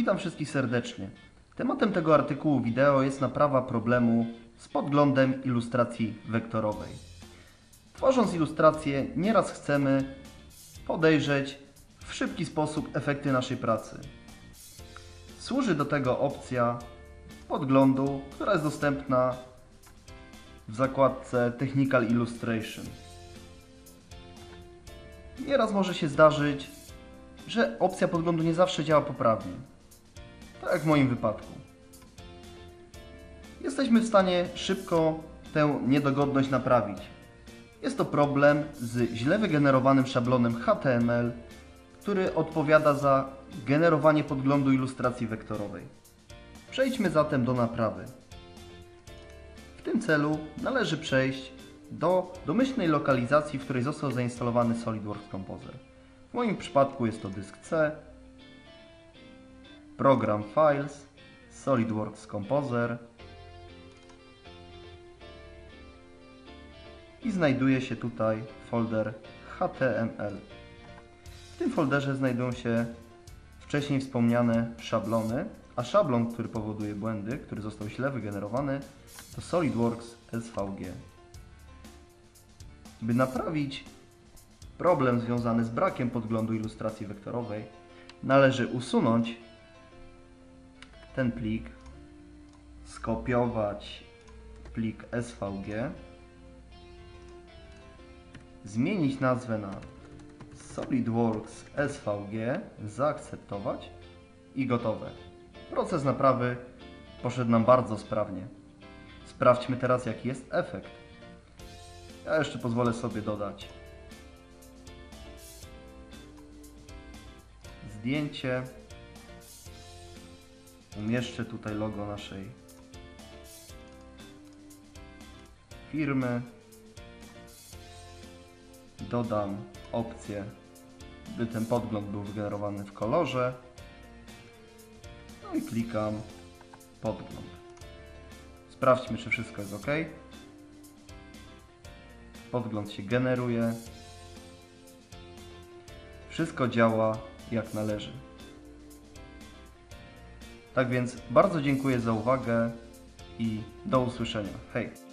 Witam wszystkich serdecznie. Tematem tego artykułu wideo jest naprawa problemu z podglądem ilustracji wektorowej. Tworząc ilustrację, nieraz chcemy podejrzeć w szybki sposób efekty naszej pracy. Służy do tego opcja podglądu, która jest dostępna w zakładce Technical Illustration. Nieraz może się zdarzyć, że opcja podglądu nie zawsze działa poprawnie. Tak jak w moim wypadku. Jesteśmy w stanie szybko tę niedogodność naprawić. Jest to problem z źle wygenerowanym szablonem HTML, który odpowiada za generowanie podglądu ilustracji wektorowej. Przejdźmy zatem do naprawy. W tym celu należy przejść do domyślnej lokalizacji, w której został zainstalowany SolidWorks Composer. W moim przypadku jest to dysk C, program Files, SolidWorks Composer i znajduje się tutaj folder HTML. W tym folderze znajdują się wcześniej wspomniane szablony, a szablon, który powoduje błędy, który został źle wygenerowany, to SolidWorks SVG. By naprawić problem związany z brakiem podglądu ilustracji wektorowej, należy usunąć ten plik, skopiować plik SVG, zmienić nazwę na SolidWorks SVG, zaakceptować i gotowe. Proces naprawy poszedł nam bardzo sprawnie. Sprawdźmy teraz, jaki jest efekt. Ja jeszcze pozwolę sobie dodać zdjęcie. Umieszczę tutaj logo naszej firmy. Dodam opcję, by ten podgląd był wygenerowany w kolorze. No i klikam podgląd. Sprawdźmy, czy wszystko jest ok. Podgląd się generuje. Wszystko działa jak należy. Tak więc bardzo dziękuję za uwagę i do usłyszenia. Hej!